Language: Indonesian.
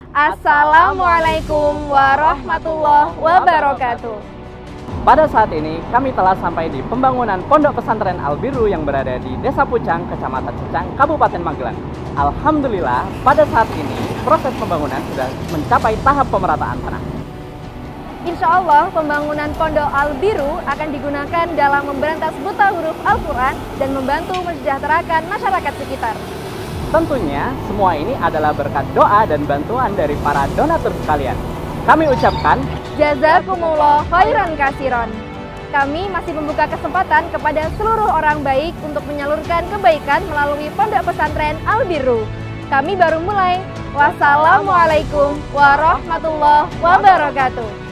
Assalamualaikum warahmatullahi wabarakatuh. Pada saat ini kami telah sampai di pembangunan Pondok Pesantren Al-Birru yang berada di Desa Pucang, Kecamatan Pucang, Kabupaten Magelang. Alhamdulillah, pada saat ini proses pembangunan sudah mencapai tahap pemerataan tanah. Insya Allah, pembangunan Pondok Al-Birru akan digunakan dalam memberantas buta huruf Al-Quran dan membantu mensejahterakan masyarakat sekitar. Tentunya, semua ini adalah berkat doa dan bantuan dari para donatur sekalian. Kami ucapkan, Jazakumullah khairan kasiron. Kami masih membuka kesempatan kepada seluruh orang baik untuk menyalurkan kebaikan melalui Pondok Pesantren Al-Birru. Kami baru mulai. Wassalamualaikum warahmatullahi wabarakatuh.